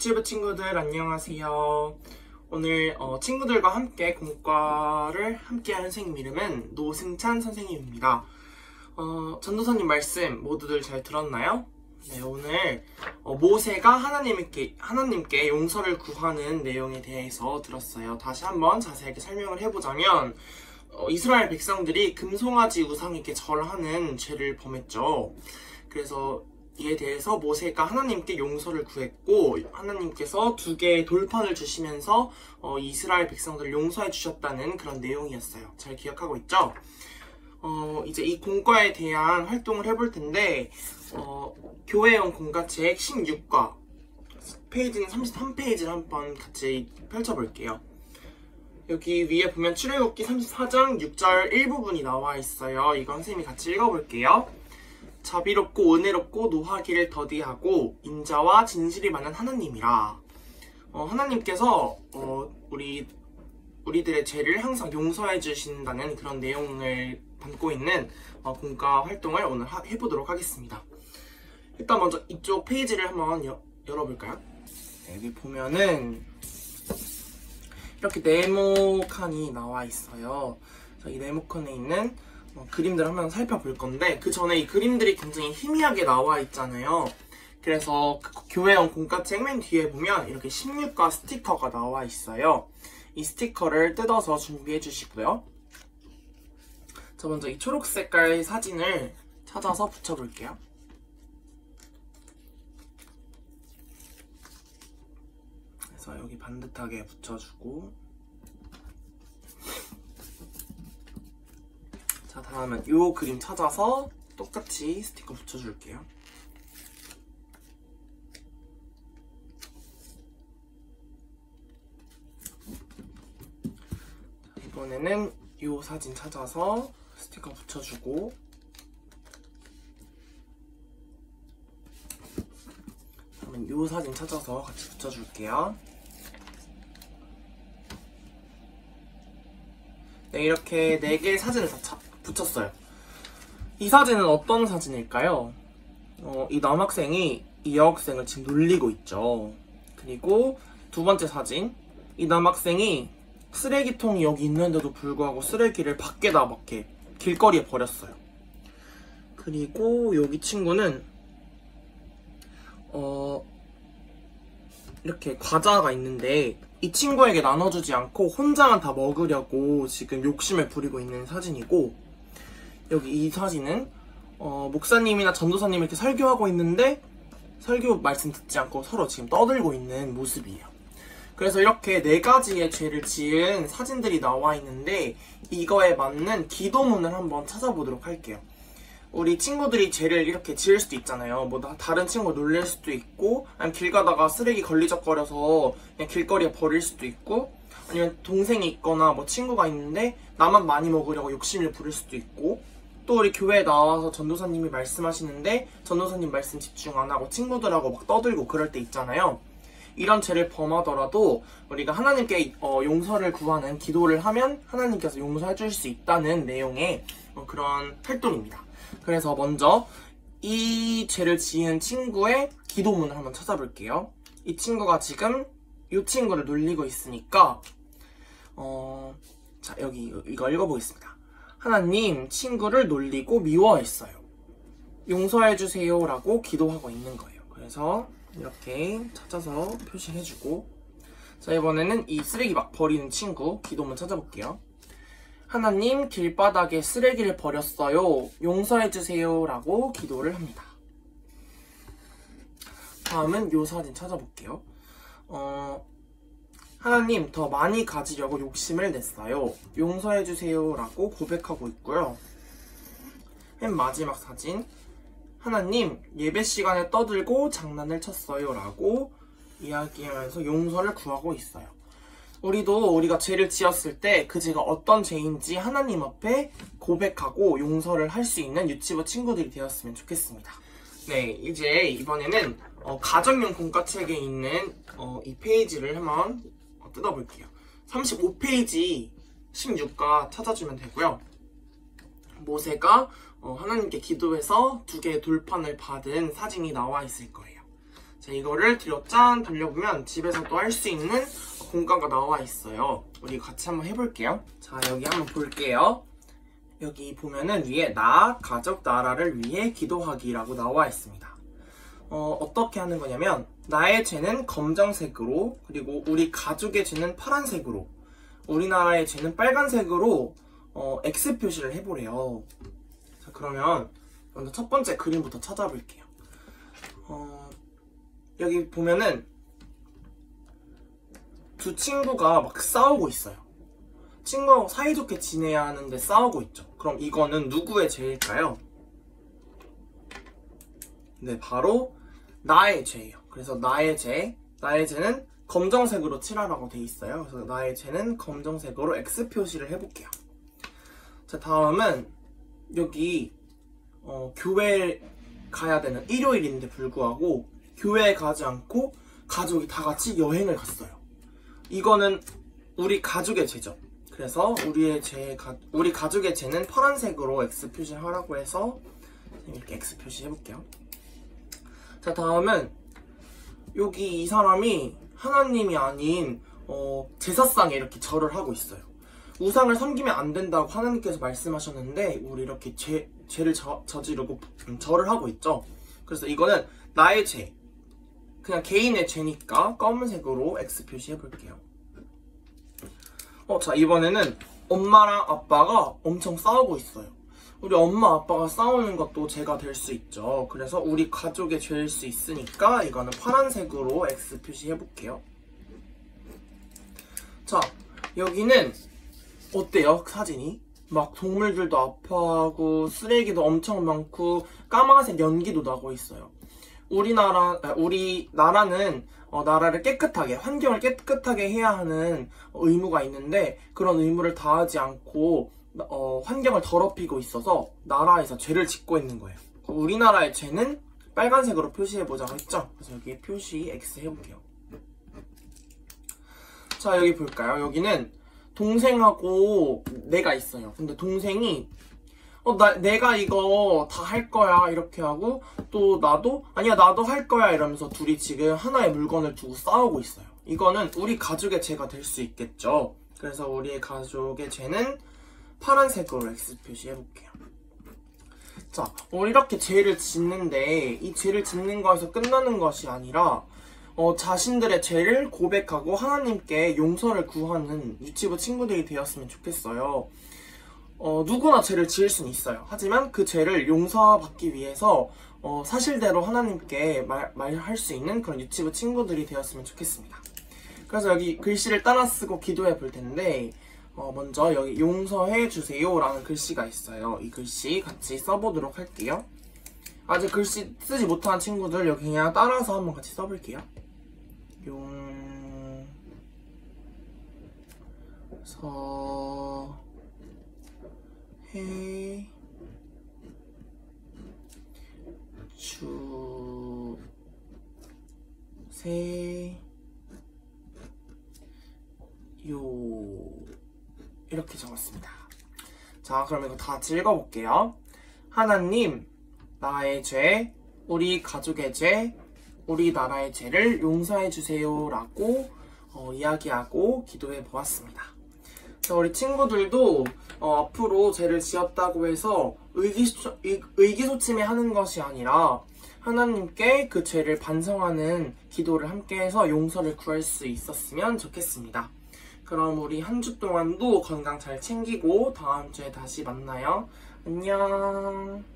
유튜브 친구들 안녕하세요. 오늘 친구들과 함께 공과를 함께하는 선생님 이름은 노승찬 선생님입니다. 전도사님 말씀 모두들 잘 들었나요? 네, 오늘 모세가 하나님께 용서를 구하는 내용에 대해서 들었어요. 다시 한번 자세하게 설명을 해보자면 이스라엘 백성들이 금송아지 우상에게 절하는 죄를 범했죠. 그래서 이에 대해서 모세가 하나님께 용서를 구했고 하나님께서 2개의 돌판을 주시면서 이스라엘 백성들을 용서해 주셨다는 그런 내용이었어요. 잘 기억하고 있죠? 이제 이 공과에 대한 활동을 해볼 텐데 교회용 공과책 16과 페이지는 33페이지를 한번 같이 펼쳐볼게요. 여기 위에 보면 출애굽기 34장 6절 일부분이 나와 있어요. 이거 선생님이 같이 읽어볼게요. 자비롭고 은혜롭고 노하기를 더디하고 인자와 진실이 많은 하나님이라. 하나님께서 우리들의 죄를 항상 용서해 주신다는 그런 내용을 담고 있는 공과 활동을 오늘 해보도록 하겠습니다. 일단 먼저 이쪽 페이지를 한번 열어볼까요? 여기 보면은 이렇게 네모칸이 나와 있어요. 이 네모칸에 있는 그림들을 한번 살펴볼 건데 그 전에 이 그림들이 굉장히 희미하게 나와 있잖아요. 그래서 교회용 공과책 맨 뒤에 보면 이렇게 16과 스티커가 나와 있어요. 이 스티커를 뜯어서 준비해 주시고요. 자, 먼저 이 초록 색깔 사진을 찾아서 붙여볼게요. 그래서 여기 반듯하게 붙여주고, 자, 다음은 이 그림 찾아서 똑같이 스티커 붙여줄게요. 이번에는 이 사진 찾아서 스티커 붙여주고, 그러면 이 사진 찾아서 같이 붙여줄게요. 네, 이렇게 4개의 사진을 다 붙였어요. 이 사진은 어떤 사진일까요? 이 남학생이 이 여학생을 지금 놀리고 있죠. 그리고 2번째 사진, 이 남학생이 쓰레기통이 여기 있는데도 불구하고 쓰레기를 밖에다 이렇게 길거리에 버렸어요. 그리고 여기 친구는 이렇게 과자가 있는데 이 친구에게 나눠주지 않고 혼자만 다 먹으려고 지금 욕심을 부리고 있는 사진이고, 여기 이 사진은 목사님이나 전도사님이 이렇게 설교하고 있는데 설교 말씀 듣지 않고 서로 지금 떠들고 있는 모습이에요. 그래서 이렇게 4가지의 죄를 지은 사진들이 나와 있는데 이거에 맞는 기도문을 한번 찾아보도록 할게요. 우리 친구들이 죄를 이렇게 지을 수도 있잖아요. 뭐 다른 친구 놀릴 수도 있고, 아니면 길 가다가 쓰레기 걸리적거려서 그냥 길거리에 버릴 수도 있고, 아니면 동생이 있거나 뭐 친구가 있는데 나만 많이 먹으려고 욕심을 부릴 수도 있고, 또 우리 교회에 나와서 전도사님이 말씀하시는데 전도사님 말씀 집중 안 하고 친구들하고 막 떠들고 그럴 때 있잖아요. 이런 죄를 범하더라도 우리가 하나님께 용서를 구하는 기도를 하면 하나님께서 용서해 줄 수 있다는 내용의 그런 활동입니다. 그래서 먼저 이 죄를 지은 친구의 기도문을 한번 찾아볼게요. 이 친구가 지금 이 친구를 놀리고 있으니까 자, 여기 이거 읽어보겠습니다. 하나님, 친구를 놀리고 미워했어요. 용서해주세요 라고 기도하고 있는 거예요. 그래서 이렇게 찾아서 표시해주고, 자, 이번에는 이 쓰레기 막 버리는 친구 기도문 찾아볼게요. 하나님, 길바닥에 쓰레기를 버렸어요. 용서해주세요 라고 기도를 합니다. 다음은 이 사진 찾아볼게요. 하나님, 더 많이 가지려고 욕심을 냈어요. 용서해주세요 라고 고백하고 있고요. 맨 마지막 사진, 하나님, 예배 시간에 떠들고 장난을 쳤어요 라고 이야기하면서 용서를 구하고 있어요. 우리가 죄를 지었을 때 그 죄가 어떤 죄인지 하나님 앞에 고백하고 용서를 할 수 있는 유치부 친구들이 되었으면 좋겠습니다. 네, 이제 이번에는 가정용 공과책에 있는 이 페이지를 한번 뜯어볼게요. 35페이지 16과 찾아주면 되고요. 모세가 하나님께 기도해서 2개의 돌판을 받은 사진이 나와 있을 거예요. 자, 이거를 뒤로 짠 돌려보면 집에서도 할 수 있는 공과가 나와 있어요. 우리 같이 한번 해볼게요. 자, 여기 한번 볼게요. 여기 보면은 위에 나, 가족, 나라를 위해 기도하기라고 나와 있습니다. 어떻게 하는 거냐면 나의 죄는 검정색으로, 그리고 우리 가족의 죄는 파란색으로, 우리나라의 죄는 빨간색으로 X 표시를 해보래요. 자, 그러면 먼저 첫 번째 그림부터 찾아볼게요. 여기 보면은 두 친구가 막 싸우고 있어요. 친구하고 사이좋게 지내야 하는데 싸우고 있죠. 그럼 이거는 누구의 죄일까요? 네, 바로 나의 죄예요. 그래서 나의 죄는 검정색으로 칠하라고 돼 있어요. 그래서 나의 죄는 검정색으로 X 표시를 해볼게요. 자, 다음은 여기 교회 가야 되는 일요일인데 불구하고 교회에 가지 않고 가족이 다 같이 여행을 갔어요. 이거는 우리 가족의 죄죠. 그래서 우리 가족의 죄는 파란색으로 X 표시를 하라고 해서 이렇게 X 표시 해볼게요. 자, 다음은 여기 이 사람이 하나님이 아닌 제사상에 이렇게 절을 하고 있어요. 우상을 섬기면 안 된다고 하나님께서 말씀하셨는데 우리 이렇게 죄를 저지르고 절을 하고 있죠. 그래서 이거는 나의 죄, 그냥 개인의 죄니까 검은색으로 X 표시해 볼게요. 자, 이번에는 엄마랑 아빠가 엄청 싸우고 있어요. 우리 엄마 아빠가 싸우는 것도 죄가 될 수 있죠. 그래서 우리 가족의 죄일 수 있으니까 이거는 파란색으로 X 표시해 볼게요. 자, 여기는 어때요? 사진이? 막 동물들도 아파하고 쓰레기도 엄청 많고 까만색 연기도 나고 있어요. 우리 나라는 나라를 깨끗하게, 환경을 깨끗하게 해야 하는 의무가 있는데 그런 의무를 다하지 않고 환경을 더럽히고 있어서 나라에서 죄를 짓고 있는 거예요. 우리나라의 죄는 빨간색으로 표시해보자고 했죠? 그래서 여기 표시 X 해볼게요. 자, 여기 볼까요? 여기는 동생하고 내가 있어요. 근데 동생이 내가 이거 다 할 거야 이렇게 하고 또 나도 아니야 나도 할 거야 이러면서 둘이 지금 하나의 물건을 두고 싸우고 있어요. 이거는 우리 가족의 죄가 될 수 있겠죠. 그래서 우리 가족의 죄는 파란색으로 X 표시해볼게요. 자, 이렇게 죄를 짓는데 이 죄를 짓는 거에서 끝나는 것이 아니라 자신들의 죄를 고백하고 하나님께 용서를 구하는 유치부 친구들이 되었으면 좋겠어요. 누구나 죄를 지을 수는 있어요. 하지만 그 죄를 용서받기 위해서 사실대로 하나님께 말할 수 있는 그런 유치부 친구들이 되었으면 좋겠습니다. 그래서 여기 글씨를 따라 쓰고 기도해 볼 텐데 먼저 여기 용서해 주세요 라는 글씨가 있어요. 이 글씨 같이 써보도록 할게요. 아직 글씨 쓰지 못한 친구들 여기 그냥 따라서 한번 같이 써볼게요. 용서해 주세요. 이렇게 적었습니다. 자, 그럼 이거 다 같이 읽어볼게요. 하나님, 나의 죄, 우리 가족의 죄, 우리 나라의 죄를 용서해 주세요 라고 이야기하고 기도해 보았습니다. 우리 친구들도 앞으로 죄를 지었다고 해서 의기소침해 하는 것이 아니라 하나님께 그 죄를 반성하는 기도를 함께 해서 용서를 구할 수 있었으면 좋겠습니다. 그럼 우리 한 주 동안도 건강 잘 챙기고 다음 주에 다시 만나요. 안녕.